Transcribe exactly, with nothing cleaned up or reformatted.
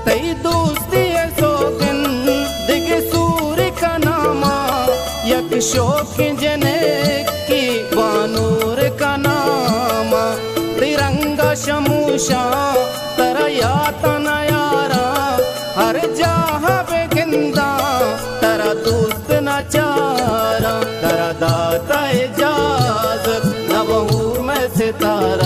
तई दोस्ती सोगन दिग सूर्य का नामा यक शोक जने की बानूर का नामा तिरंगा शमूशा तरा याता न यारा हर जहाँ पे गिंदा तरा दोस्त न चारा तरा दाता इजाजत न बहू में सितारा।